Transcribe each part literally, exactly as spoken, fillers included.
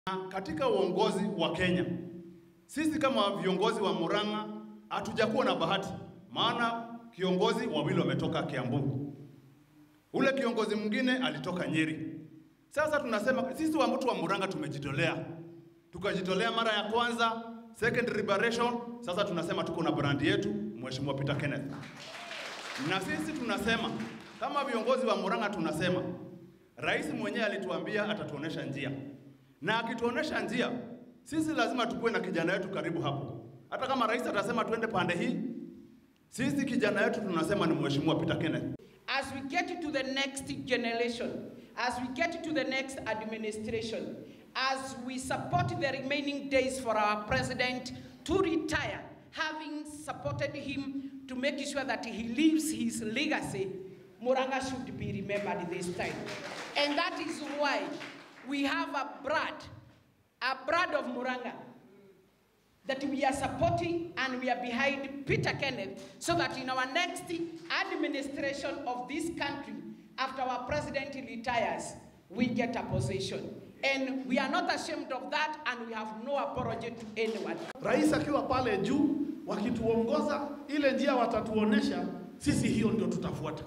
Katika uongozi wa Kenya, sisi kama viongozi wa Murang'a hatujakuwa na bahati, maana kiongozi wawili wametoka Kiambu, ule kiongozi mwingine alitoka Nyeri. Sasa tunasema sisi wa mtu wa Murang'a tumejitolea, tukajitolea mara ya kwanza, second liberation. Sasa tunasema tuko na brand yetu, Mheshimiwa Peter Kenneth. Na sisi tunasema kama viongozi wa Murang'a tunasema rais mwenyewe alituambia atatuonesha njia. Na akituonesha njia, sisi lazima tukue na kijana wetu karibu hapo. Hata kama rais atasema tuende pande hii, sisi kijana wetu tunasema ni Mheshimiwa Peter Kenneth. As we get to the next generation, as we get to the next administration, as we support the remaining days for our president to retire, having supported him to make sure that he leaves his legacy, Murang'a should be remembered this time. And that is why we have a brand, a brand of Murang'a that we are supporting, and we are behind Peter Kenneth, so that in our next administration of this country, after our president retires, we get a position. And we are not ashamed of that, and we have no apology to anyone. Rais akiwa pale juu, wakituongoza ile njia watatuonesha, sisi hiyo ndio tutafuata.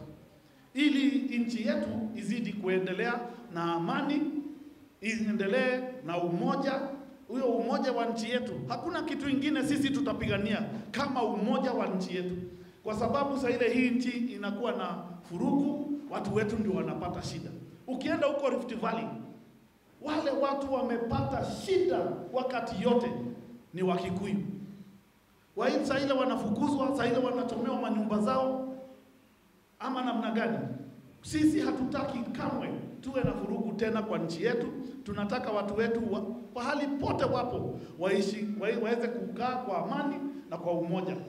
Ili nchi yetu izidi kuendelea na amani, iendelee na umoja, huyo umoja wa nchi yetu. Hakuna kitu ingine sisi tutapigania kama umoja wa nchi yetu. Kwa sababu saa ile hii nchi inakuwa na furugu, watu wetu ndio wanapata shida. Ukienda huko Rift Valley, wale watu wamepata shida wakati yote ni Wakikuyu. Wao saa ile wanafukuzwa, saa ile wanachomewa manyumba zao, ama namna gani? Sisi hatutaki kamwe tuwe na furugu tena kwa nchi yetu. Tunataka watu wetu wa, pahali pote wapo waishi waweze kukaa kwa amani na kwa umoja.